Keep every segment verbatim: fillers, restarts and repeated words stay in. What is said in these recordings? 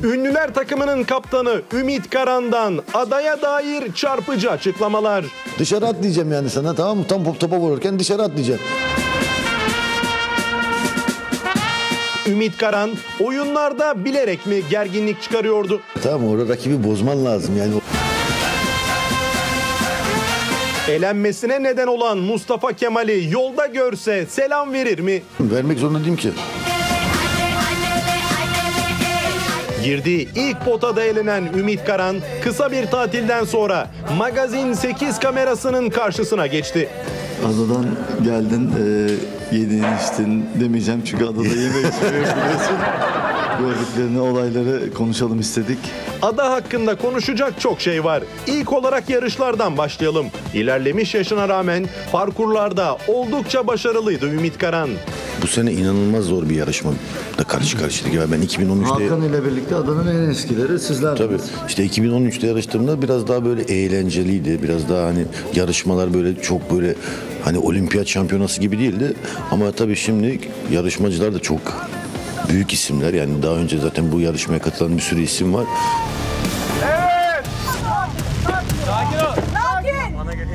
Ünlüler takımının kaptanı Ümit Karan'dan adaya dair çarpıcı açıklamalar. Dışarı at diyeceğim yani sana, tamam mı? Tam topa vururken dışarı at diyeceğim. Ümit Karan oyunlarda bilerek mi gerginlik çıkarıyordu? Tamam, orada rakibi bozman lazım yani. Elenmesine neden olan Mustafa Kemal'i yolda görse selam verir mi? Vermek zorunda değilim ki. Girdiği ilk potada elenen Ümit Karan kısa bir tatilden sonra Magazin sekiz kamerasının karşısına geçti. Adadan geldin, e, yedin içtin demeyeceğim çünkü adada yeme içme yok biliyorsun. Gördüklerini, olayları konuşalım istedik. Ada hakkında konuşacak çok şey var. İlk olarak yarışlardan başlayalım. İlerlemiş yaşına rağmen parkurlarda oldukça başarılıydı Ümit Karan. Bu sene inanılmaz zor bir yarışma da karşı karşıyaydık. Ben iki bin on üçte... Hakan ile birlikte adanın en eskileri sizler. Tabii. İşte iki bin on üçte yarıştığımda biraz daha böyle eğlenceliydi. Biraz daha hani yarışmalar böyle çok böyle hani olimpiyat şampiyonası gibi değildi. Ama tabii şimdi yarışmacılar da çok büyük isimler. Yani daha önce zaten bu yarışmaya katılan bir sürü isim var. Evet. Sakin ol. Sakin. Bana geç.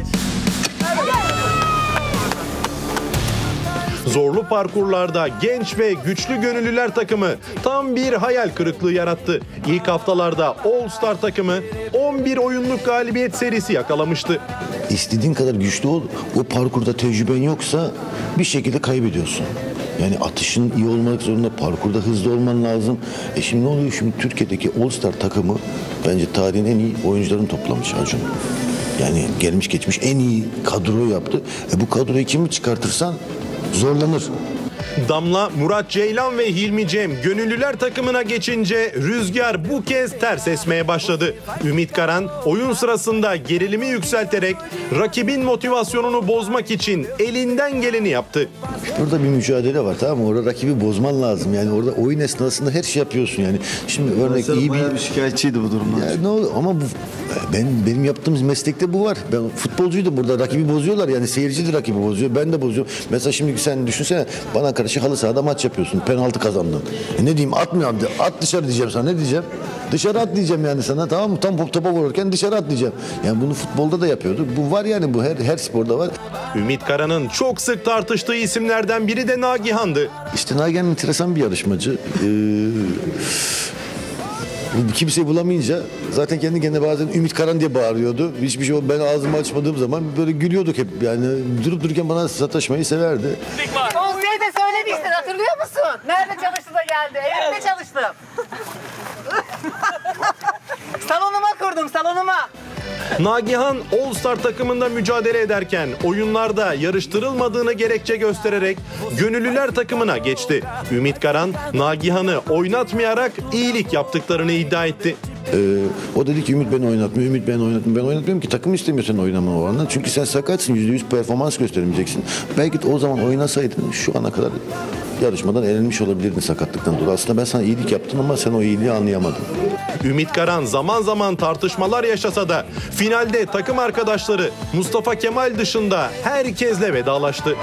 Zorlu parkurlarda genç ve güçlü gönüllüler takımı tam bir hayal kırıklığı yarattı. İlk haftalarda All Star takımı on bir oyunluk galibiyet serisi yakalamıştı. İstediğin kadar güçlü ol, o parkurda tecrüben yoksa bir şekilde kaybediyorsun. Yani atışın iyi olmak zorunda, parkurda hızlı olman lazım. E şimdi ne oluyor? Şimdi Türkiye'deki All Star takımı bence tarihin en iyi oyuncularını toplamış Acun. Yani gelmiş geçmiş en iyi kadro yaptı. E bu kadroyu kimi çıkartırsan zorlanır. Damla, Murat Ceylan ve Hilmi Cem gönüllüler takımına geçince rüzgar bu kez ters esmeye başladı. Ümit Karan oyun sırasında gerilimi yükselterek rakibin motivasyonunu bozmak için elinden geleni yaptı. Burada bir mücadele var, tamam mı? Orada rakibi bozman lazım. Yani orada oyun esnasında her şey yapıyorsun yani. Şimdi örnek Mesela iyi bir... bir... bir şikayetçiydi bu durumdan. Ya ne oldu? Ama bu ben benim yaptığım meslekte bu var. Ben futbolcuydum, burada rakibi bozuyorlar yani, seyirci de rakibi bozuyor. Ben de bozuyorum. Mesela şimdi sen düşünsene, bana karşı halı sahada maç yapıyorsun. Penaltı kazandın. E ne diyeyim? Atmıyorum. At dışarı diyeceğim sana. Ne diyeceğim? Dışarı at diyeceğim yani sana, tamam mı? Tam topa vururken dışarı at diyeceğim. Yani bunu futbolda da yapıyordu. Bu var yani, bu her her sporda var. Ümit Karan'ın çok sık tartıştığı isimlerden biri de Nagihan'dı. İşte Nagihan enteresan bir yarışmacı. Ee, kimseyi bulamayınca zaten kendi kendine bazen Ümit Karan diye bağırıyordu. Hiçbir şey, ben ağzımı açmadığım zaman böyle gülüyorduk hep. Yani durup dururken bana sataşmayı severdi. Konseyde söylemiştin, hatırlıyor musun? Nerede çalıştı da geldi? Evimde çalıştım. Salonuma kurdum, salonuma. Nagihan All Star takımında mücadele ederken oyunlarda yarıştırılmadığını gerekçe göstererek gönüllüler takımına geçti. Ümit Karan Nagihan'ı oynatmayarak iyilik yaptıklarını iddia etti. Ee, o dedi ki Ümit beni oynatmıyor, Ümit beni oynatmıyor. Ben oynatmıyorum ki, takım istemiyor senin oynamanı o anda. Çünkü sen sakatsın, yüzde yüz performans gösteremeyeceksin. Belki de o zaman oynasaydın şu ana kadar yarışmadan elenmiş olabilirdin sakatlıktan dolayı. Aslında ben sana iyilik yaptım ama sen o iyiliği anlayamadın. Ümit Karan zaman zaman tartışmalar yaşasa da finalde takım arkadaşları Mustafa Kemal dışında herkesle vedalaştı.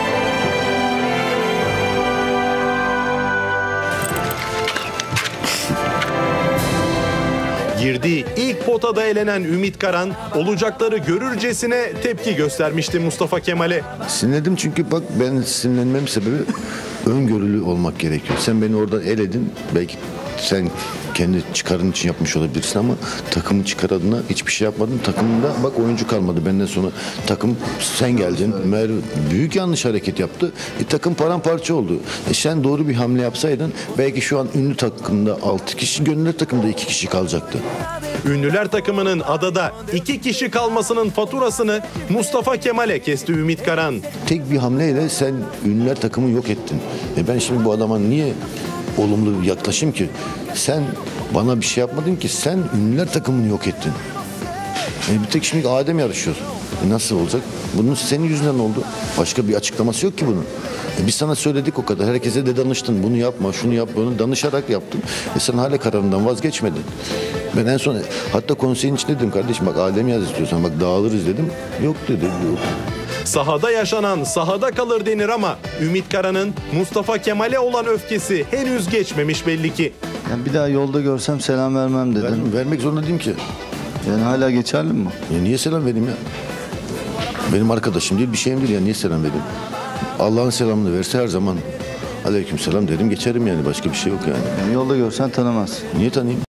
Girdiği ilk potada elenen Ümit Karan olacakları görürcesine tepki göstermişti Mustafa Kemal'e. Sinirlendim çünkü bak, ben sinirlenmem sebebi öngörülü olmak gerekiyor. Sen beni oradan eledin, belki sen kendi çıkarın için yapmış olabilirsin ama takımın çıkar adına hiçbir şey yapmadın. Takımında bak oyuncu kalmadı benden sonra. Takım, sen geldin, Merve büyük yanlış hareket yaptı. E, takım paramparça oldu. E, sen doğru bir hamle yapsaydın belki şu an ünlü takımda altı kişi, gönüllü takımda iki kişi kalacaktı. Ünlüler takımının adada iki kişi kalmasının faturasını Mustafa Kemal'e kesti Ümit Karan. Tek bir hamleyle sen ünlüler takımı yok ettin. E, ben şimdi bu adama niye olumlu yaklaşayım ki? Sen bana bir şey yapmadın ki, sen ünlüler takımını yok ettin. E, bir tek şimdi Adem yarışıyor. E, nasıl olacak? Bunun senin yüzünden oldu. Başka bir açıklaması yok ki bunun. E, biz sana söyledik o kadar. Herkese de danıştın. Bunu yapma, şunu yap, bunu danışarak yaptın. E, sen hala kararından vazgeçmedin. Ben en son hatta konseyin içinde dedim, kardeşim bak Adem yaz istiyorsan, bak dağılırız dedim. Yok dedi. Yok. Sahada yaşanan sahada kalır denir ama Ümit Karan'ın Mustafa Kemal'e olan öfkesi henüz geçmemiş belli ki. Yani bir daha yolda görsem selam vermem dedin. Ver- vermek zorunda değilim ki. Yani hala geçerli mi? Ya niye selam vereyim ya? Benim arkadaşım değil, bir şeyim değil ya. Niye selam vereyim? Allah'ın selamını verse her zaman aleykümselam derim geçerim yani. Başka bir şey yok yani. Yani yolda görsen tanımaz. Niye tanıyayım?